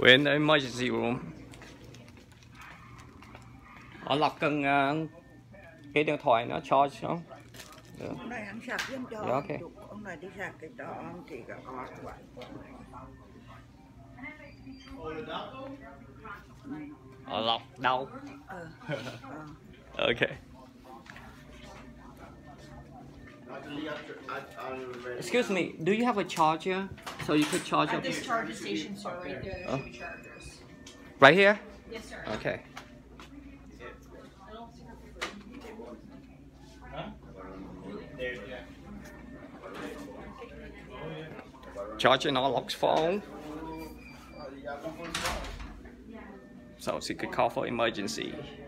We're in the emergency room. Họ lọc cần cái điện thoại nó charge không? Ông này hắn sạc thêm cho yeah, okay. Ông này đi sạc cái đó ông chỉ có vậy. Họ lọc đâu? Okay. Excuse me, do you have a charger so you could charge up? This charger station, sir, right there. There's two chargers. Right here? Yes, sir. Okay. Charging Orlok's phone, so she could call for emergency.